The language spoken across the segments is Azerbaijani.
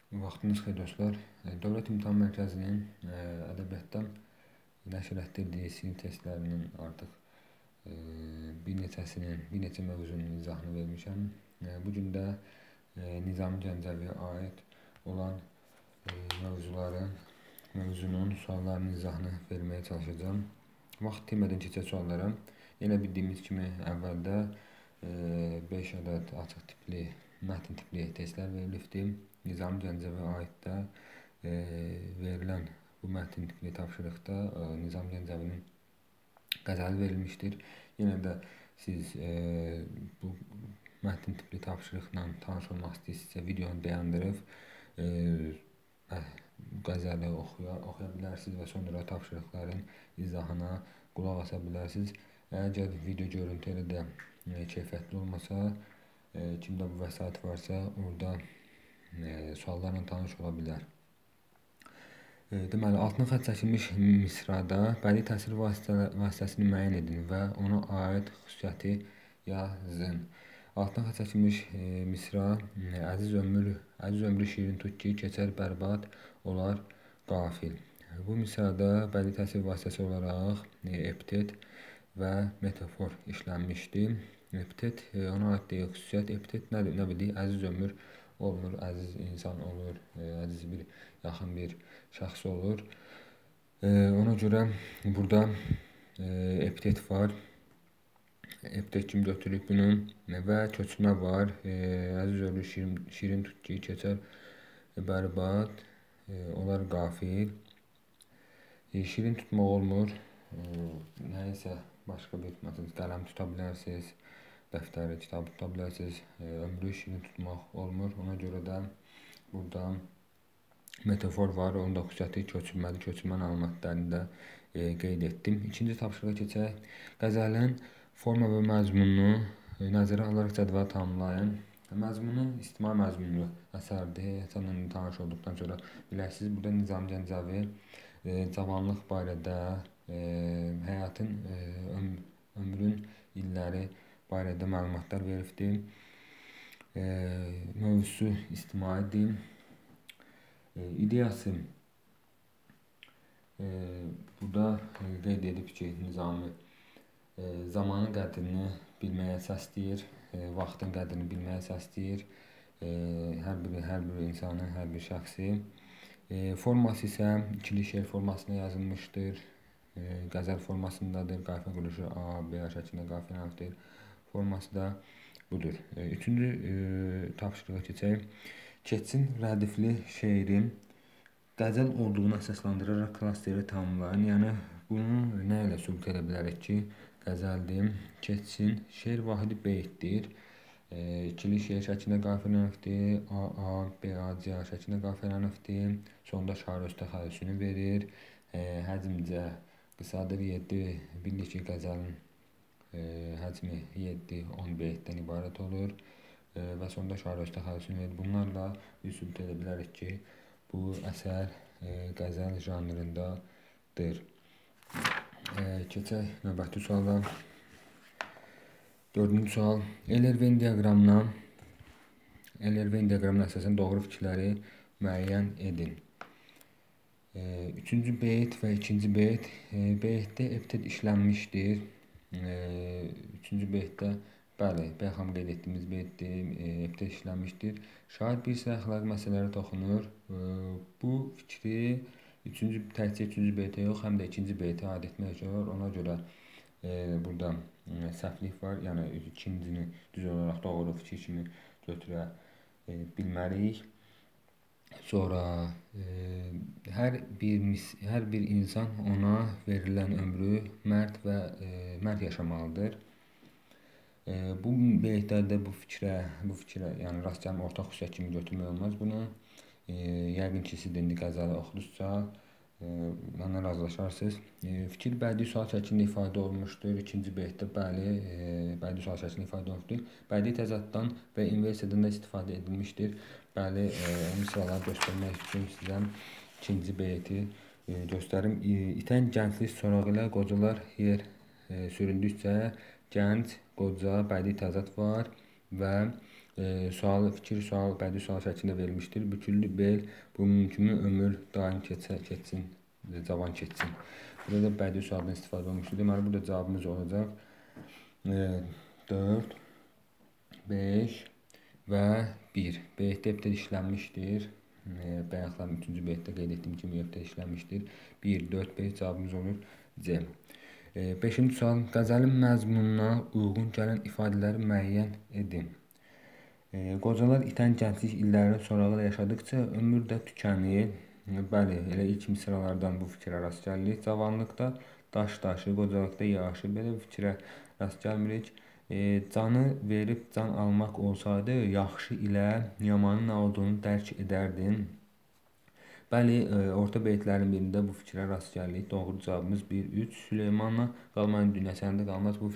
Vaxtınız xeyir dostlar. Dövlət İmtahan Mərkəzinin ədəbiyyatdan nəşr etdirdiyi sinif testlərinin artıq bir neçə mövzunun izahını vermişəm. Bu gün də Nizami Gəncəviyə aid olan mövzunun suallarının izahını verməyə çalışacağım. Vaxt itirmədən keçək suallara. Yenə bildiyimiz kimi əvvəldə 5 ədəd açıq tipli, mətn tipli testlər verilibdir. Nizami Gəncəviyə aid də verilən bu mətn tipli tapşırıqda Nizami Gəncəvinin qəzəli verilmişdir. Yenə də siz bu mətn tipli tapşırıqla tanış olmaq istəyirsinizsə videonu dayandırıb qəzəli oxuya bilərsiniz və sonra tapşırıqların izahına qulaq asa bilərsiniz. Əgər video görüntü elə də keyfiyyətli olmasa, kimdə bu vəsait varsa, orada suallarla tanış ola bilər. Deməli, altına xətt çəkilmiş misrada bədii təsvir vasitəsini müəyyən edin və ona aid xüsusiyyəti yazın. Altına xətt çəkilmiş misra: əziz ömrü şirin tut ki, keçər bərbad olar qafil. Bu misrada bədii təsvir vasitəsi olaraq epitet və metafor işlənmişdir. Epitet ona aid deyil xüsusiyyət. Epitet nə bilir? Əziz ömür olmur, əziz insan olur, əziz bir yaxın bir şəxs olur. Ona görə burada epitet var. Epitet kimi götürük bunu və köçmə var. Əziz ömrü şirin tut ki, keçər bərbad olar qafil. Şirin tutmaq olmur. Nəyəsə başqa bir qələm tuta bilərsiniz, dəftəri, kitabı tuta bilərsiniz. Ömrü şirin tutmaq olmur. Ona görə də burada metafor var. Onun da xüsusiyyəti köçürmədir. Köçürmə əlamətlərini də qeyd etdim. İkinci tapşırığa keçək. Qəzəlin forma və məzmununu nəzərə alaraq cədvələ tamamlayın. Məzmunu ictimai məzmunlu əsərdir. Səninlə tanış olduqdan sonra biləsiniz. Burada Nizami Gəncəvi cavanlıq barədə, həyatın, ömrün illəri barədə məlumatlar veribdir. Mövzusu ictimaidir. İdeyası burada qeyd edib ki, Nizami zamanın qədrini bilməyə səsləyir, vaxtın qədrini bilməyə səsləyir, hər bir insanı, hər bir şəxsi. Forması isə ikili şeir formasında yazılmışdır. Qəzəl formasındadır. Qafiyə quruluşu A, B şəklində qafiyə hərfdir. Forması da budur. Üçüncü tapşırığa keçək. Keçsin rədifli şeirin qəzəl olduğunu əsaslandıraraq klasteri tamamlayın. Yəni, bunu nə ilə sübut edə bilərik ki, qəzəldir. Keçsin. Şeir vahidi beytdir. İkili şeir şəklində qafiyələnifdir. A, B, A, C şəklində qafiyələnifdir. Sonda şair öz təxəllüsünü verir. Həcmcə qısadır. 7 bildik ki, qəzəlin həcmi 7-10 beytdən ibarət olur. Və sonda şair öz təxəllüsünü verir. Bunlarla biz sübut edə bilərik ki, bu əsər qəzəl janrındadır. Keçək növbəti suala. Dördüncü sual. Eyler-Venn diaqramına əsasən doğru fikirləri müəyyən edin. Üçüncü beyt və ikinci beyt. Beytdə epitet işlənmişdir. Üçüncü beytdə, bəli, bəxam qeyd etdiyimiz beytdir, epitet işlənmişdir. Şair bir sıra əxlaqi məsələlərə toxunur. Bu fikri təkcə üçüncü beytə yox, həm də ikinci beytə aid etmək olur. Ona görə burada səhvlik var. Yəni, ikincini düz olaraq doğru fikir kimi götürə bilmərik. Sonra hər bir insan ona verilən ömrü mərd yaşamalıdır. Bu beytlərdə bu fikrə yəni rast gəlmə ortaq xüsusiyyət kimi götürmək olmaz bunu. Yəqin ki, siz indi qəzəli oxuduzsa, mənlə razılaşarsınız. Fikir bədii sual şəklində ifadə olunmuşdur. İkinci beytdə bəli, bədii sual şəklində ifadə olunmuşdur. Bədii təzaddan və inversiyadan da istifadə edilmişdir. Bəli, misraları göstərmək üçün sizə ikinci beyti göstərim. İtən gənclik sorağı ilə qocalar yer süründükcə gənc, qoca, bədii təzad var və Fikir, sual, bədii sual şəklində verilmişdir. Büküllü bel, bu mümkünmü ömür daim keçsin, cavan keçsin. Burada da bədii sualdan istifadə olmuşdur. Deməli, burada cavabımız olacaq 4, 5 və 1. B-də işlənmişdir. Bəyanatların 3-cü B-də qeyd etdiyim kimi B-də işlənmişdir. 1, 4, 5 cavabımız olur C. 5-ci sual. Qəzəlin məzmununa uyğun gələn ifadələri müəyyən edin. Qocalar itən gənclik illərini sorağı yaşadıkca ömür də tükənir. Bəli, elə ilk misralardan bu fikrə rast gəlirik. Cavanlıqda daş daşı, qocalıqda yaşı, belə bir fikrə rast gəlmirik. Canı verib can almaq olsaydı, yaxşı ilə yamanın nə olduğunu dərk edərdin. Bəli, orta beytlərin birində bu fikrə rast gəlirik. Doğru cavabımız 1, 3. Süleymanla qalmanın dünyasında qalmaz. Bu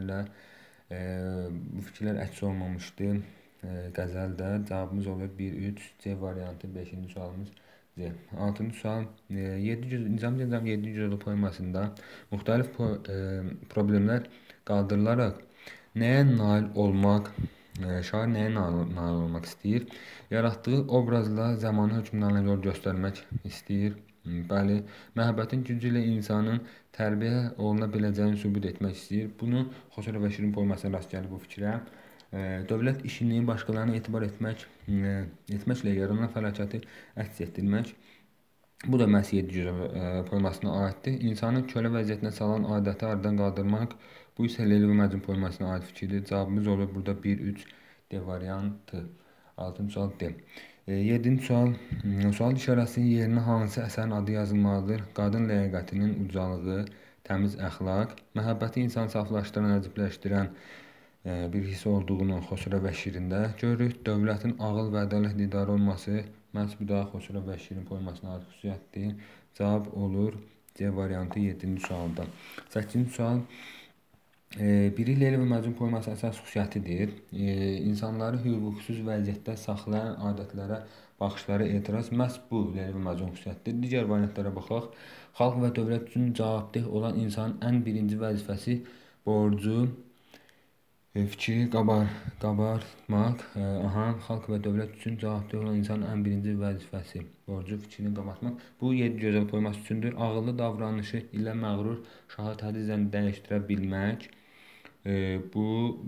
fikirlər əks olmamışdı. Qəzəldə cavabımız olur 1, 3, C variantı, 5-ci sualımız C. 6-cı sual. Nizami Gəncəvin 7 cüzəli poemasında müxtəlif problemlər qaldırılaraq nəyə nail olmaq, şair nəyə nail olmaq istəyir? Yaratdığı obrazla zamanı hökmdarına yol göstərmək istəyir. Bəli, məhəbbətin gücü ilə insanın tərbiyə oluna biləcəyini sübut etmək istəyir. Bunu Xosrov və Şirin poemasına rast gəlir bu fikrə. Dövlət işini başqalarına etibar etməklə yaranan fəlakəti əks etdirmək. Bu da məhz 7 cüzə poemasına aiddir. İnsanı kölə vəziyyətinə salan adəti aradan qaldırmaq, bu isə Leyli və Məcnun poemasına aid fikirdir. Cavabımız olur burada 1, 3, D variantı. 6-cı sual D. 7-ci sual. Sual işarəsinin yerinə hansı əsərin adı yazılmalıdır? Qadın ləyaqətinin ucalığı, təmiz əxlaq, məhəbbəti insanı saflaşdıran, əcəbləşdirən bir his olduğunu Xosrov və Şirində görürük. Dövlətin ağıl və ədalət idarə olması məhz bu da Xosrov və Şirin poemasına aid xüsusiyyətdir. Cavab olur C variantı 7-ci sualda. 8-ci sual. Biri Leyli və Məcnun poemasının əsas xüsusiyyətidir. İnsanları hüquqsuz vəziyyətdə saxlayan adətlərə baxışlara etiraz məhz bu Leyli və Məcnun xüsusiyyətidir. Digər variantlara baxaq. Xalq və dövlət üçün cavabdeh olan insanın ən birinci vəzifəsi borcu, fikri qabartmaq. Xalq və dövlət üçün cavabdeh olan insanın ən birinci vəzifəsi borcu, fikrini qabartmaq. Bu 7 gözəl poeması üçündür. Ağıllı davranışı ilə məğrur şahı tədricən dəyişdirə bilmək. Bu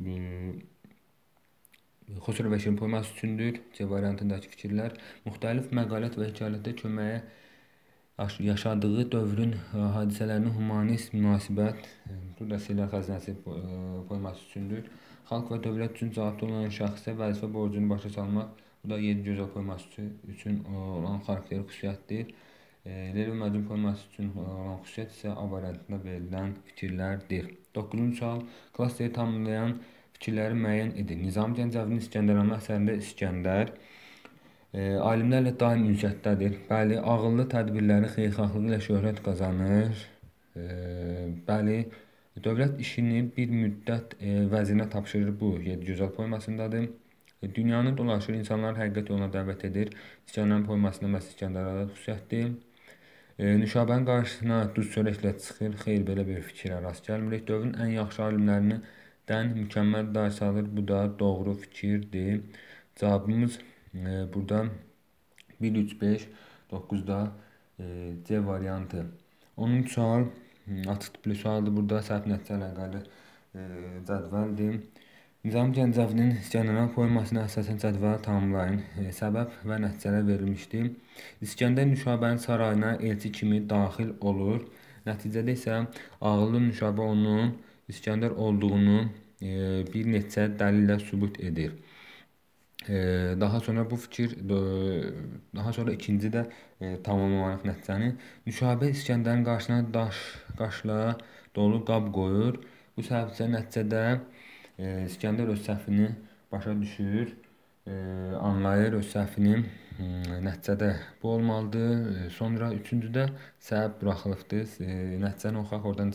Xosrov və Şirin poeması üçündür. C variantındakı fikirlər. Müxtəlif məqalət və hekayətdə köməyə yaşadığı dövrün hadisələrinin humanist münasibət, bu da Sirlər Xəzinəsi poeması üçündür. Xalq və dövlət üçün cavabdeh olan şəxsə vəzifə borcunu başa salmaq, bu da 7 gözəl poeması üçün olan xarakteri xüsusiyyətdir. Leyli və Məcnun poeması üçün olan xüsusiyyət isə A variantında verilən fikirlərdir. 9-cu sual. Klassları tamamlayan fikirləri müəyyən edin. Nizami Gəncəvinin İskəndəranamə əsərində İskəndər alimlərlə daim ünsiyyətdədir. Bəli, ağıllı tədbirləri xeyirxahlığı ilə şöhrət qazanır. Bəli, dövlət işini bir müddət vəzirinə tapşırır. Bu 7 gözəl poemasındadır. Dünyanı dolaşır, insanları həqiqət yoluna dəvət edir. İskəndəranamə poemasında məhz İskəndərada xüsusiyyətdir. Nüşabənin qarşısına duz çörəklə çıxır. Xeyr, belə bir fikrə rast gəlmirik. Dövrün ən yaxşı alimlərindən mükəmməl dərs alır. Bu da doğru fikirdir. Cavabımız burada 1, 3, 5, 9-da C variantı. 10-cu sual açıq tipli sualdır. Burada səhv nəticə əlaqəli cədvəldir. Nizami Gəncəvinin İskəndəranamə poemasına əsasən cədvəli tamamlayın. Səbəb və nəticələr verilmişdir. İskəndər Nüşabənin sarayına elçi kimi daxil olur. Nəticədə isə ağıllı Nüşabə onun İskəndər olduğunu bir neçə dəlillə sübut edir. Daha sonra bu fikir, daha sonra ikinci də tamamlamaq nəticəni. Nüşabə İskəndərin qarşısına qaşla dolu qab qoyur. Bu səbəbcə nəticədə İskəndər öz səhvini başa düşür, anlayır öz səhvini. Nəticədə bu olmalıdır. Sonra üçüncüdə səbəb buraxılıbdır. Nəticəni oxuyaq, oradan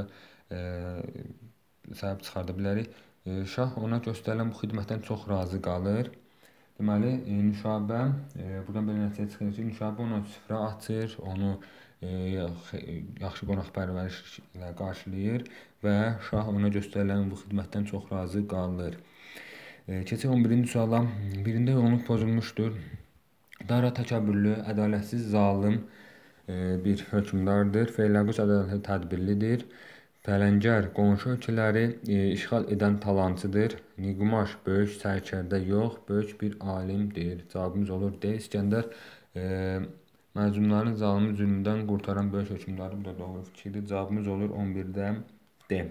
səbəb çıxarda bilərik. Şah ona göstərilən bu xidmətdən çox razı qalır. Deməli, Nüşabə, buradan belə nəticə çıxır ki, Nüşabə ona süfrə açır, onu yaxşı qonaqpərvəriş ilə qarşılayır və şah ona göstərilən bu xidmətdən çox razı qalır. Keçək 11-ci suala. Birində yoğunluq pozulmuşdur. Dara təkəbbürlü, ədalətsiz, zalım bir hökmdardır. Feyləqus ədalətli, tədbirlidir. Pələngər qonşu ölkələri işğal edən talancıdır. Niqumaş böyük sərkərdə yox, böyük bir alimdir. Cavabımız olur D. İskəndər məzlumların zalimi zülmdən qurtaran böyük hökmdarı. Bu da doğru fikirdir. Cavabımız olur 11-də D.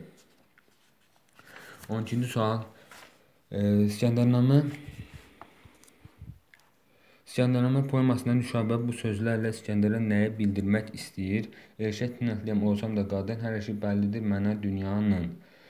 12-ci sual. İskəndərnamə poemasında Nüşabə bu sözlərlə İskəndərə nəyi bildirmək istəyir? Erkək tinətliyəm olsam da qadın, hər şey bəllidir mənə dünyanın.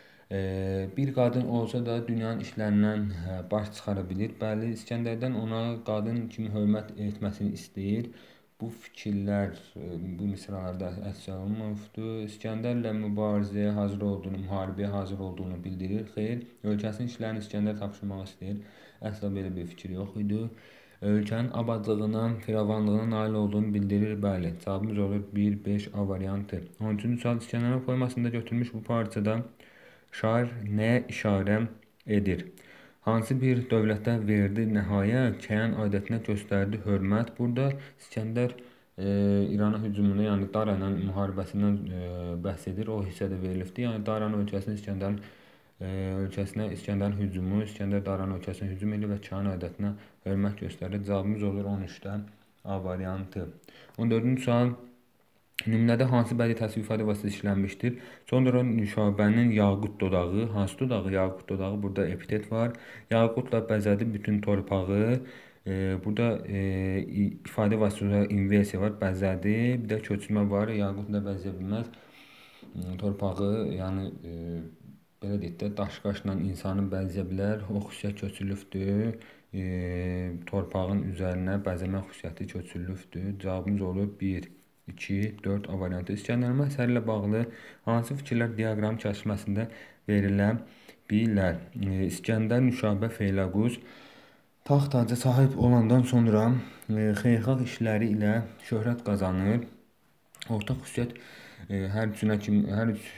Bir qadın olsa da dünyanın işlərindən baş çıxara bilir. Bəli, İskəndərdən ona qadın kimi hörmət etməsini istəyir. Bu fikirlər bu misralarda əks olunmuşdur. İskəndərlə mübarizəyə hazır olduğunu, müharibəyə hazır olduğunu bildirir. Xeyr, ölkəsinin işlərini İskəndər tapşırmaq istəyir. Əsla belə bir fikir yox idi. Ölkənin abadlığına, firavanlığına nail olduğunu bildirir. Bəli, cavabımız olur 1-5 A variantı. 13-cü sual. İskəndərnamə poemasında götürülmüş bu parçada şair nəyə işarə edir? Hansı bir dövlətdə verdi nəhayət, Kəyan adətinə göstərdi hörmət. Burada İskəndər İrana hücumunu, yəni Dara ilə müharibəsindən bəhs edir. O hissədə verilibdir. Yəni Daranın ölkəsinə İskəndərin hücumu, İskəndər Daranın ölkəsinə hücum edir və Kəyan adətinə hörmət göstərir. Cavabımız olur 13-də A variantı. 14-cü sual. Nümunədə hansı bədii təsvir ifadə vasitəsi işlənmişdir? Sonra Nüşabənin yaqut dodağı, hansı dodağı? Yaqut dodağı, burada epitet var. Yaqutla bəzədi bütün torpağı. Burada ifadə vasitəsi inversiya var, bəzədi. Bir də köçürmə var, yaqutla bəzəyə bilməz. Torpağı, yəni belə deyək də, daş-qaşla insanı bəzəyə bilər. O xüsusiyyət köçürülübdür. Torpağın üzərinə bəzəmə xüsusiyyəti köçürülübdür. Cavabımız olur 1, 2, 4 A variantı. İskəndərnamə əsəri ilə bağlı hansı fikirlər diaqram çərçivəsində verilə bilər? İskəndər, Nüşabə, Feyləqus taxt-taca sahib olandan sonra xeyirxah işləri ilə şöhrət qazanır. Ortaq xüsusiyyət hər üç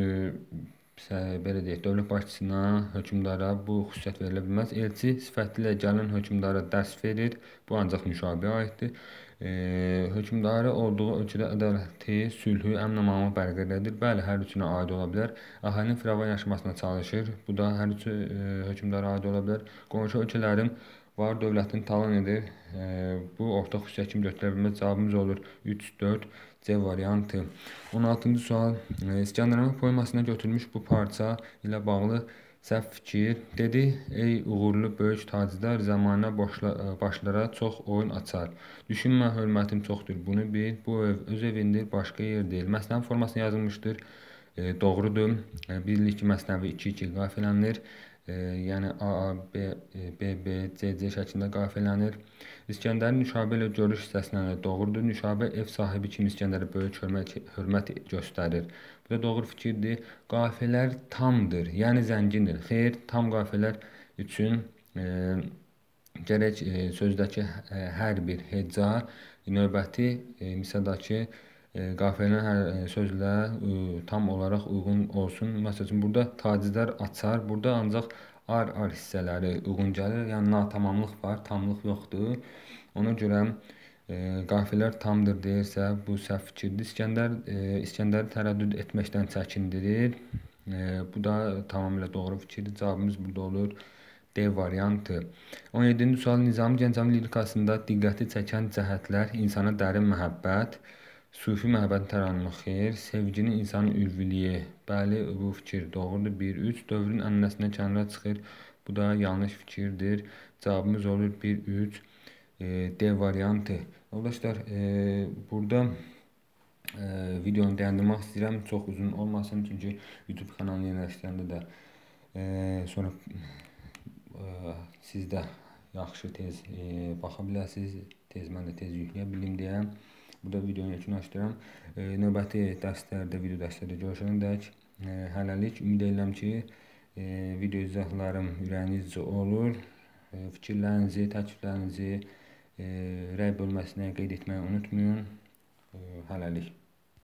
belə deyək, dövlət başçısına, hökmdara bu xüsusiyyət verilə bilməz. Elçi sifəti ilə gələn hökmdara dərs verir. Bu ancaq Nüşabəyə aiddir. Hökmdarı olduğu ölkədə ədaləti, sülhü, əmin-amanlığı bərqərar edir. Bəli, hər üçünə aid ola bilər. Əhalinin firavan yaşamasına çalışır. Bu da hər üçü hökmdara aid ola bilər. Qonşu ölkələrin var dövlətini talan edir. Bu ortaq xüsusiyyət kimi götürülə bilməz. Cavabımız olur 3, 4 C variantı. 16-cı sual. İskəndərnamə poemasına götürülmüş bu parça ilə bağlı səhv fikir. Dedi, ey uğurlu böyük tacdar, zəmanə başlara çox oyun açar. Düşünmə, hörmətim çoxdur, bunu bil. Bu ev öz evindir, başqa yer deyil. Məsnəvi formasına yazılmışdır. Doğrudur. 1-2 məsnəvi 2-2 qafiyələnir. Yəni A, B, C şəklində qafiyələnir. İskəndərin Nüşabə ilə görüş hissəsindən doğrudur. Nüşabə ev sahibi kimi İskəndərə böyük hörmət göstərir. Bu da doğru fikirdir. Qafiyələr tamdır, yəni zəngindir. Xeyr, tam qafiyələr üçün gərək sözdəki hər bir heca növbəti misradakı qafiyələrin hər sözlə tam olaraq uyğun olsun. Məsələn, burada tacizlər açar, burada ancaq ar hissələri uyğun gəlir. Yəni natamamlıq var, tamlıq yoxdur. Ona görə qafiyələr tamdır deyirsə, bu səhv fikirdir. İskəndəri tərəddüd etməkdən çəkindirir. Bu da tamamilə doğru fikirdir. Cavabımız burada olur D variantı. 17-ci sual. Nizami Gəncəvi lirikasında diqqəti çəkən cəhətlər insana dərin məhəbbət, sufi məhəbbətin təranümü, xeyr, sevginin insanın ülviliyi. Bəli, bu fikir doğrudur. 1-3 dövrün ənənəsindən kənara çıxır. Bu da yanlış fikirdir. Cavabımız olur 1-3 D variantı. Arkadaşlar, burada videonu dayandırmaq istəyirəm. Çox uzun olmasın, çünki YouTube kanalını yerləşdirəndə də sonra siz də yaxşı tez baxa biləsiniz. Mən də tez yükləyə bilim deyə. Burada videonu yekunlaşdıram. Növbəti dərslərdə, video dərslərdə görüşənədək hələlik ümid edirəm ki, video izahlarım ürəyinizcə olur. Fikirlərinizi, təkliflərinizi rəy bölməsinə qeyd etməyi unutmayın. Hələlik.